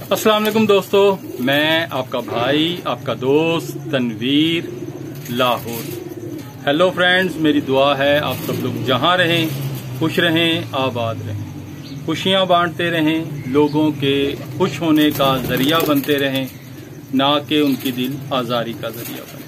अस्सलाम वालेकुम दोस्तों, मैं आपका भाई आपका दोस्त तनवीर लाहौर। हेलो फ्रेंड्स, मेरी दुआ है आप सब लोग जहां रहें खुश रहें, आबाद रहें, खुशियां बांटते रहें, लोगों के खुश होने का जरिया बनते रहें, ना कि उनकी दिल आजारी का जरिया बने।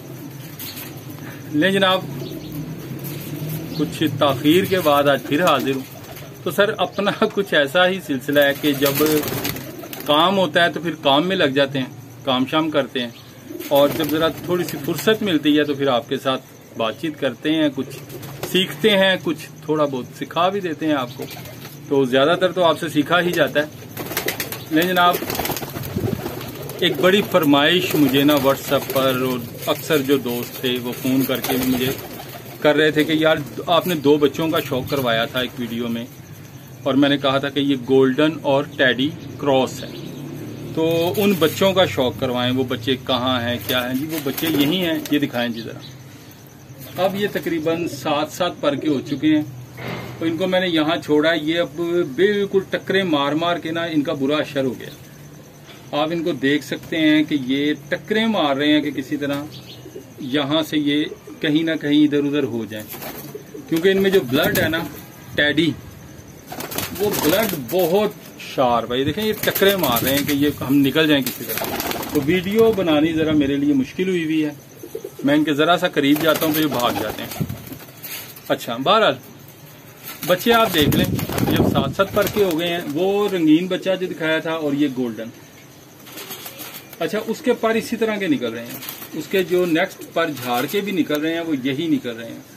ले जनाब, कुछ ताखीर के बाद आज फिर हाजिर हूँ। तो सर, अपना कुछ ऐसा ही सिलसिला है कि जब काम होता है तो फिर काम में लग जाते हैं, काम शाम करते हैं, और जब जरा थोड़ी सी फुर्सत मिलती है तो फिर आपके साथ बातचीत करते हैं, कुछ सीखते हैं, कुछ थोड़ा बहुत सिखा भी देते हैं आपको। तो ज्यादातर तो आपसे सीखा ही जाता है। लेकिन जनाब, एक बड़ी फरमाइश मुझे ना व्हाट्सएप पर, और अक्सर जो दोस्त थे वो फोन करके भी मुझे कर रहे थे कि यार आपने 2 बच्चों का शौक करवाया था एक वीडियो में, और मैंने कहा था कि ये गोल्डन और टेडी क्रॉस है, तो उन बच्चों का शौक करवाएं। वो बच्चे कहाँ हैं, क्या हैं जी? वो बच्चे यही हैं, ये दिखाएं जी जरा। अब ये तकरीबन 7 पर के हो चुके हैं, तो इनको मैंने यहाँ छोड़ा। ये अब बिल्कुल टक्करे मार मार के ना इनका बुरा असर हो गया। आप इनको देख सकते हैं कि ये टक्करे मार रहे हैं कि किसी तरह यहाँ से ये कहीं ना कहीं इधर उधर हो जाए, क्योंकि इनमें जो ब्लड है ना टेडी, वो ब्लड बहुत शार्प है। ये देखें, ये टक्करे मार रहे हैं कि ये हम निकल जाएं किसी तरह। तो वीडियो बनानी जरा मेरे लिए मुश्किल हुई है। मैं इनके जरा सा करीब जाता हूँ तो ये भाग जाते हैं। अच्छा, बहरहाल बच्चे आप देख लें, जब 7 पर के हो गए हैं। वो रंगीन बच्चा जो दिखाया था, और ये गोल्डन। अच्छा, उसके पर इसी तरह के निकल रहे हैं, उसके जो नेक्स्ट पर झाड़ के भी निकल रहे हैं वो यही निकल रहे हैं,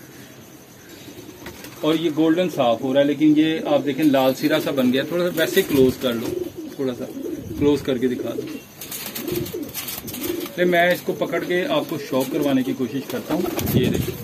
और ये गोल्डन साफ हो रहा है। लेकिन ये आप देखें लाल सिरा सा बन गया। थोड़ा सा वैसे क्लोज कर लो, थोड़ा सा क्लोज करके दिखा दो। तो मैं इसको पकड़ के आपको शॉक करवाने की कोशिश करता हूँ। ये देखिए,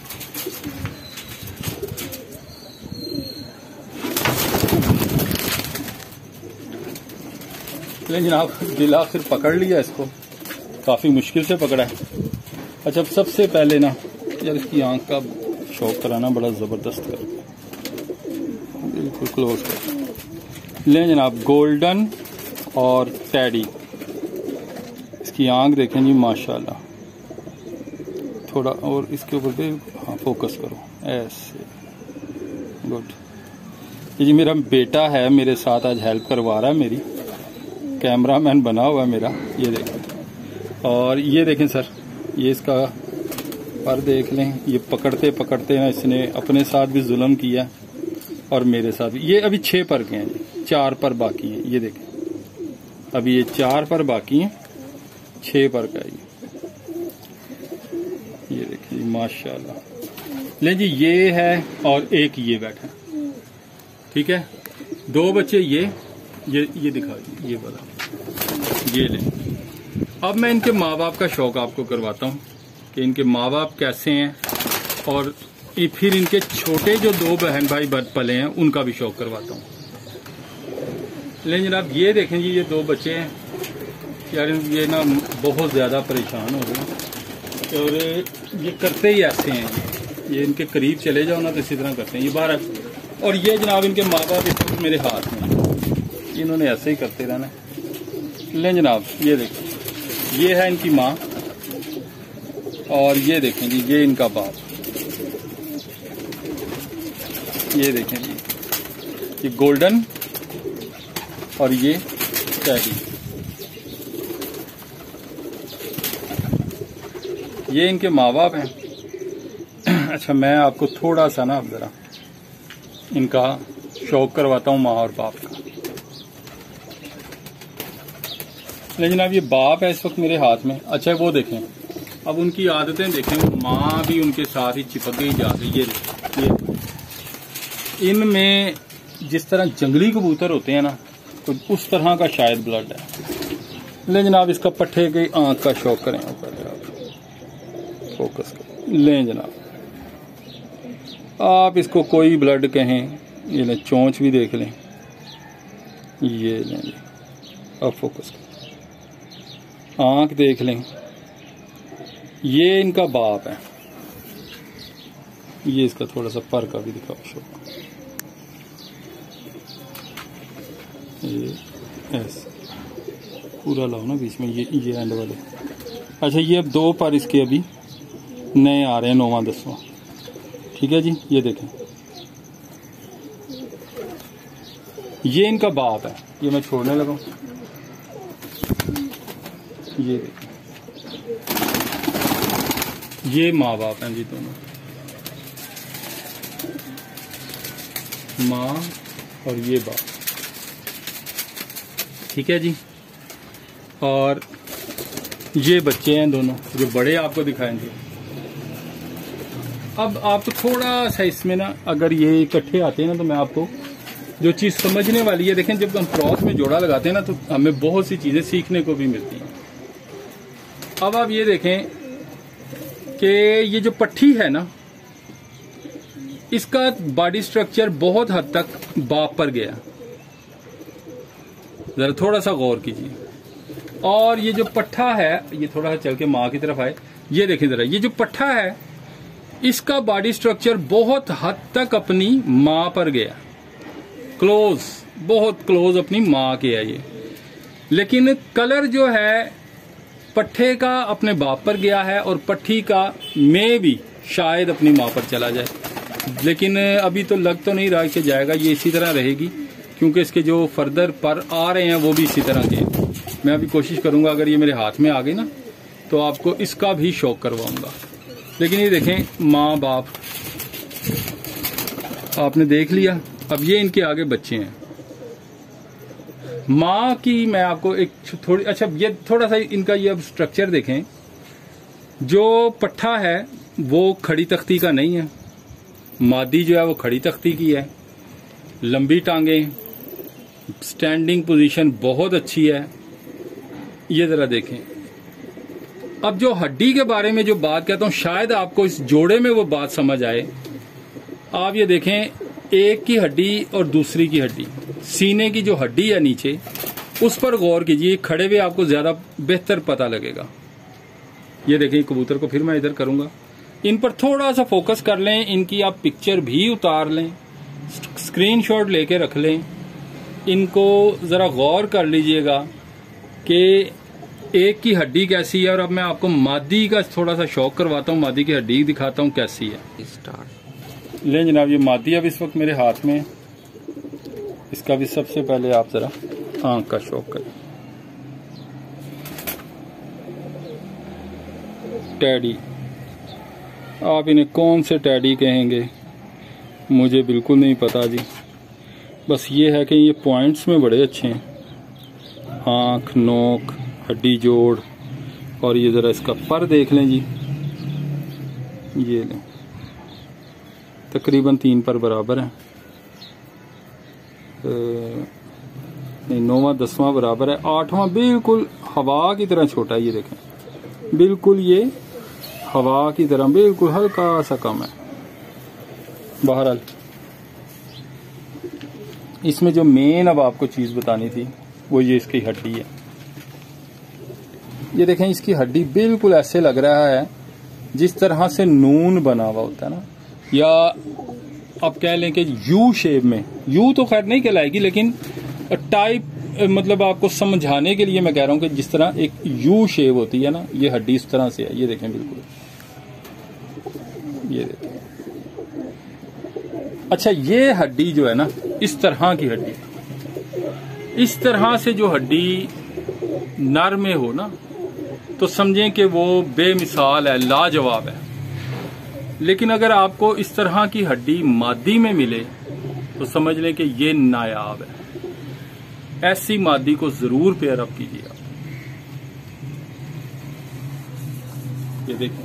लेकिन जनाब दिल आखिर पकड़ लिया इसको, काफी मुश्किल से पकड़ा है। अच्छा, सबसे पहले ना यार इसकी आंख का शौक कराना बड़ा जबरदस्त कर, बिल्कुल क्लोज कर लें जनाब। गोल्डन और टेडी, इसकी आंख देखें जी, माशाल्लाह। थोड़ा और इसके ऊपर भी, हाँ, फोकस करो ऐसे, गुड। ये जी मेरा बेटा है, मेरे साथ आज हेल्प करवा रहा है, मेरी कैमरामैन बना हुआ है मेरा। ये देखें, और ये देखें सर, ये इसका पर देख लें। ये पकड़ते पकड़ते ना इसने अपने साथ भी जुल्म किया और मेरे साथ भी। ये अभी 6 पर के हैं, 4 पर बाकी हैं। ये देखें, अभी ये 4 पर बाकी हैं, 6 पर का ये देखिए जी, माशाल्लाह। ले जी, ये है और एक ये बैठा, ठीक है। 2 बच्चे ये दिखा, ये वाला, ये ले। अब मैं इनके माँ बाप का शौक आपको करवाता हूँ कि इनके माँ बाप कैसे हैं, और फिर इनके छोटे जो 2 बहन भाई पले हैं उनका भी शौक करवाता हूँ। लेकिन जनाब ये देखें जी, ये 2 बच्चे हैं यार, ये ना बहुत ज्यादा परेशान हो गए, और ये करते ही ऐसे हैं। ये इनके करीब चले जाओ ना तो इसी तरह करते हैं ये बाहर। और ये जनाब इनके माँ बाप इस वक्त मेरे हाथ में, इन्होंने ऐसे ही करते रहना। ले जनाब, ये देखें, ये है इनकी माँ, और ये देखें जी, ये इनका बाप। ये देखें जी, ये गोल्डन और ये टेडी, ये इनके माँ बाप हैं। अच्छा, मैं आपको थोड़ा सा ना अब जरा इनका शौक करवाता हूँ माँ और बाप का। लेकिन अब ये बाप है इस वक्त मेरे हाथ में। अच्छा, वो देखें, अब उनकी आदतें देखें, माँ भी उनके साथ ही चिपक गई जा रही। ये इनमें जिस तरह जंगली कबूतर होते हैं ना, तो उस तरह का शायद ब्लड है। ले जनाब, इसका पट्ठे की आंख का शौक करें, फोकस करें। ले जनाब, आप इसको कोई ब्लड कहें, ये ले, चोंच भी देख लें, ये लें। अब फोकस करें, आंख देख लें, ये इनका बाप है। ये इसका थोड़ा सा पर का भी दिखाओ शौक, ये ऐसे। पूरा लाओ ना बीच में, ये एंड वाले। अच्छा ये अब 2 पर इसके अभी नए आ रहे हैं, 9वां 10वां। ठीक है जी, ये देखें, ये इनका बाप है, ये मैं छोड़ने लगा। ये देखें, ये माँ बाप हैं जी दोनों, माँ और ये बाप। ठीक है जी, और ये बच्चे हैं दोनों जो बड़े आपको दिखाएंगे। अब आपको थोड़ा सा इसमें ना, अगर ये इकट्ठे आते हैं ना, तो मैं आपको जो चीज़ समझने वाली है, देखें जब हम क्रॉस में जोड़ा लगाते हैं ना, तो हमें बहुत सी चीज़ें सीखने को भी मिलती हैं। अब आप ये देखें कि ये जो पट्ठी है ना, इसका बॉडी स्ट्रक्चर बहुत हद तक बाप पर गया, जरा थोड़ा सा गौर कीजिए। और ये जो पट्ठा है, ये थोड़ा सा चल के माँ की तरफ आए, ये देखें जरा, ये जो पट्ठा है इसका बॉडी स्ट्रक्चर बहुत हद तक अपनी माँ पर गया, क्लोज, बहुत क्लोज अपनी माँ के है ये। लेकिन कलर जो है पट्ठे का अपने बाप पर गया है, और पट्ठी का में भी शायद अपनी माँ पर चला जाए, लेकिन अभी तो लग तो नहीं रहा कि जाएगा, ये इसी तरह रहेगी, क्योंकि इसके जो फर्दर पर आ रहे हैं वो भी इसी तरह के। मैं अभी कोशिश करूंगा, अगर ये मेरे हाथ में आ गई ना, तो आपको इसका भी शौक करवाऊंगा। लेकिन ये देखें, माँ बाप आपने देख लिया। अब ये इनके आगे बच्चे हैं। माँ की मैं आपको एक थोड़ी, अच्छा ये थोड़ा सा इनका ये अब स्ट्रक्चर देखें। जो पट्ठा है वो खड़ी तख्ती का नहीं है, मादी जो है वो खड़ी तख्ती की है, लंबी टांगे, स्टैंडिंग पोजीशन बहुत अच्छी है। ये जरा देखें। अब जो हड्डी के बारे में जो बात कहता हूं, शायद आपको इस जोड़े में वो बात समझ आए। आप ये देखें, एक की हड्डी और दूसरी की हड्डी, सीने की जो हड्डी है नीचे, उस पर गौर कीजिए, खड़े हुए आपको ज्यादा बेहतर पता लगेगा। ये देखें, कबूतर को फिर मैं इधर करूंगा, इन पर थोड़ा सा फोकस कर लें, इनकी आप पिक्चर भी उतार लें, स्क्रीनशॉट लेके रख लें, इनको जरा गौर कर लीजिएगा कि एक की हड्डी कैसी है। और अब मैं आपको मादी का थोड़ा सा शौक करवाता हूँ, मादी की हड्डी दिखाता हूँ कैसी है। ले जनाब, ये मादी अब इस वक्त मेरे हाथ में, इसका भी सबसे पहले आप जरा आंख का शौक करें। टैडी, आप इन्हें कौन से टैडी कहेंगे मुझे बिल्कुल नहीं पता जी, बस ये है कि ये पॉइंट्स में बड़े अच्छे हैं, आंख, नोक, हड्डी जोड़। और ये जरा इसका पर देख लें जी, ये लें, तकरीबन 3 पर बराबर है, नहीं 9वां 10वां बराबर है, 8वां बिल्कुल हवा की तरह छोटा है। ये देखें, बिल्कुल ये हवा की तरह बिल्कुल हल्का सा कम है। बहरहाल इसमें जो मेन अब आपको चीज बतानी थी वो ये इसकी हड्डी है। ये देखें, इसकी हड्डी बिल्कुल ऐसे लग रहा है जिस तरह से नून बना हुआ होता है ना, या आप कह लें कि यू शेप में, यू तो खैर नहीं कहलाएगी, लेकिन टाइप, मतलब आपको समझाने के लिए मैं कह रहा हूं कि जिस तरह एक यू शेप होती है ना, ये हड्डी इस तरह से है। ये देखें, बिल्कुल ये देखें। अच्छा, ये हड्डी जो है ना, इस तरह की हड्डी, इस तरह से जो हड्डी नर में हो ना, तो समझें कि वो बेमिसाल है, लाजवाब है। लेकिन अगर आपको इस तरह की हड्डी मादी में मिले तो समझ लें कि ये नायाब है। ऐसी मादी को जरूर पेयर अप कीजिए आप। ये देखिए,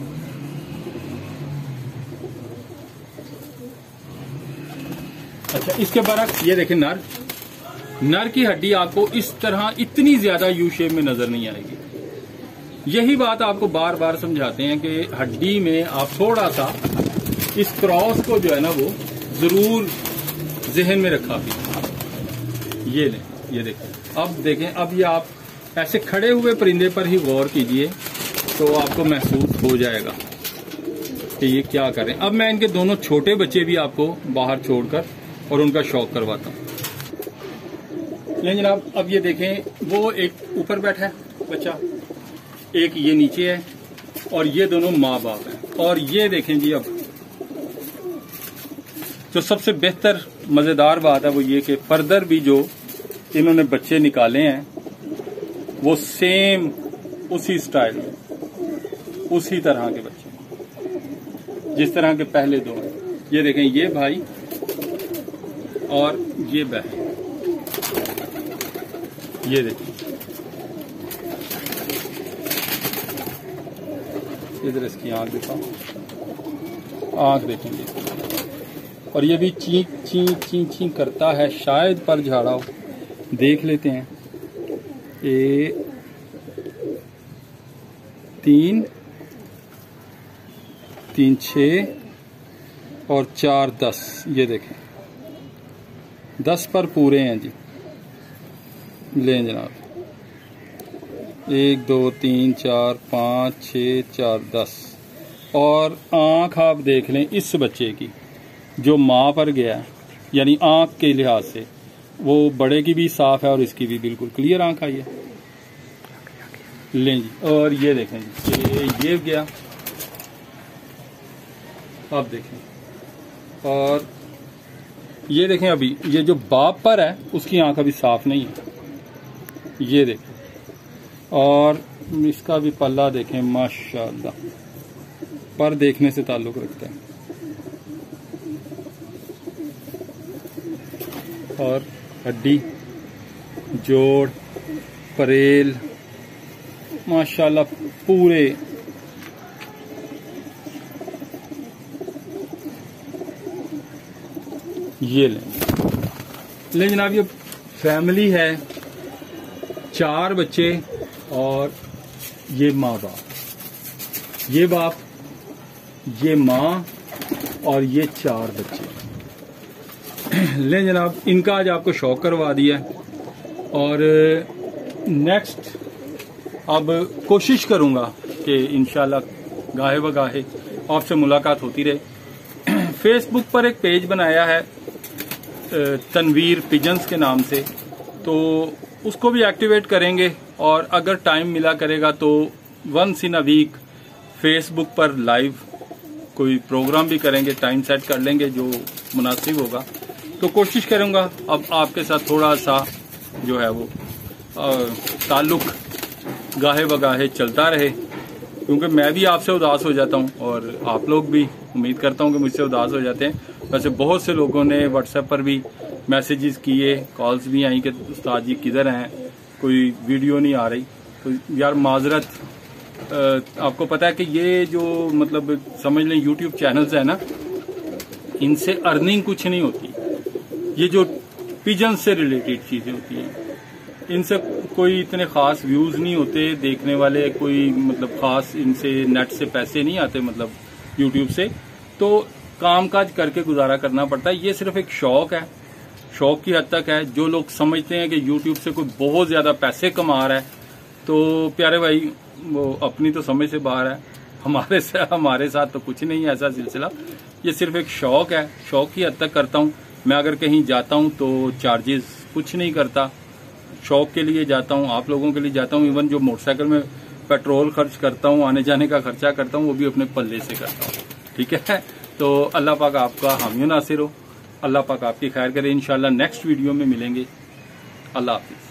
अच्छा इसके बरक्स ये देखें, नर की हड्डी आपको इस तरह इतनी ज्यादा यू शेप में नजर नहीं आएगी। यही बात आपको बार बार समझाते हैं कि हड्डी में आप थोड़ा सा इस क्रॉस को जो है ना वो जरूर जहन में रखा कीजिए। ये लें, ये देखें। अब देखें, अब ये आप ऐसे खड़े हुए परिंदे पर ही गौर कीजिए तो आपको महसूस हो जाएगा कि ये क्या करें। अब मैं इनके दोनों छोटे बच्चे भी आपको बाहर छोड़कर और उनका शौक करवाता हूँ। लेकिन जनाब अब ये देखें, वो एक ऊपर बैठा है बच्चा, एक ये नीचे है, और ये दोनों माँ बाप हैं। और ये देखें जी, अब जो सबसे बेहतर मजेदार बात है वो ये कि फर्दर भी जो इन्होंने बच्चे निकाले हैं वो सेम उसी स्टाइल में, उसी तरह के बच्चे जिस तरह के पहले दो हैं। ये देखें, ये भाई और ये बहन, ये देखें, इधर इसकी आंख दिखाओ, आंख देखेंगे, और ये भी चींक चींक चींक चींक करता है, शायद पर झाड़ा हो। देख लेते हैं। 3 3 6 और 4 10, ये देखें 10 पर पूरे हैं जी। लें जनाब, 1 2 3 4 5 6 4 10। और आंख आप देख लें इस बच्चे की, जो माँ पर गया है, यानी आंख के लिहाज से वो बड़े की भी साफ है और इसकी भी बिल्कुल क्लियर आंख आई है। लें जी, और ये देखें जी, ये गया, अब देखें, और ये देखें अभी ये जो बाप पर है उसकी आंख अभी साफ नहीं है, ये देखें। और इसका भी पल्ला देखें, माशाल्लाह, पर देखने से ताल्लुक रखता है। और हड्डी, जोड़, परेल, माशाल्लाह पूरे। ये ले जनाब, ये फैमिली है, 4 बच्चे और ये माँ बाप, ये बाप, ये माँ और ये 4 बच्चे। ले जनाब, इनका आज आपको शौक करवा दिया। और नेक्स्ट अब कोशिश करूंगा कि इंशाल्लाह गाहे व गाहे आपसे मुलाकात होती रहे। फेसबुक पर एक पेज बनाया है तनवीर पिजन्स के नाम से, तो उसको भी एक्टिवेट करेंगे, और अगर टाइम मिला करेगा तो once in a week Facebook पर लाइव कोई प्रोग्राम भी करेंगे, टाइम सेट कर लेंगे जो मुनासिब होगा। तो कोशिश करूंगा अब आपके साथ थोड़ा सा जो है वो ताल्लुक गाहे बगाहे चलता रहे, क्योंकि मैं भी आपसे उदास हो जाता हूं और आप लोग भी, उम्मीद करता हूं कि मुझसे उदास हो जाते हैं। वैसे बहुत से लोगों ने व्हाट्सएप पर भी मैसेजेस किए, कॉल्स भी आई कि उस्ताद जी किधर हैं, कोई वीडियो नहीं आ रही। तो यार माजरत, आपको पता है कि ये जो मतलब समझ लें यूट्यूब चैनल्स है ना, इनसे अर्निंग कुछ नहीं होती। ये जो पिजन से रिलेटेड चीजें होती हैं, इनसे कोई इतने खास व्यूज नहीं होते, देखने वाले कोई मतलब खास इनसे नेट से पैसे नहीं आते, मतलब यूट्यूब से। तो कामकाज करके गुजारा करना पड़ता है। ये सिर्फ एक शौक है, शौक की हद तक है। जो लोग समझते हैं कि यूट्यूब से कोई बहुत ज्यादा पैसे कमा रहा है, तो प्यारे भाई वो अपनी तो समझ से बाहर है। हमारे साथ तो कुछ नहीं है ऐसा सिलसिला। ये सिर्फ एक शौक है, शौक की हद तक करता हूँ। मैं अगर कहीं जाता हूँ तो चार्जेस कुछ नहीं करता, शौक के लिए जाता हूँ, आप लोगों के लिए जाता हूँ। इवन जो मोटरसाइकिल में पेट्रोल खर्च करता हूँ, आने जाने का खर्चा करता हूँ, वो भी अपने पल्ले से करता हूँ। ठीक है, तो अल्लाह पाक आपका हामी नासिर हो, अल्लाह पाक आपकी खैर करे। इंशाल्लाह नेक्स्ट वीडियो में मिलेंगे। अल्लाह हाफिज।